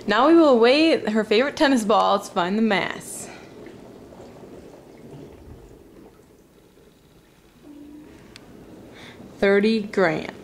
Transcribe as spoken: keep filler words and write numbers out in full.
Now we will weigh her favorite tennis ball to find the mass. thirty grams.